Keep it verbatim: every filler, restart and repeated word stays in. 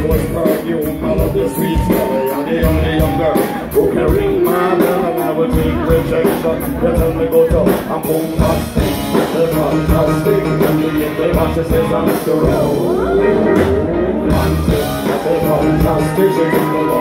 was perfume. I love the sweet smell. You're the only young girl who can ring my bell and I will take rejection. You tell me go to I'm bombastic, the fantastic. And me in the matches says I'm Mister Rowe. Fantastic, the fantastic.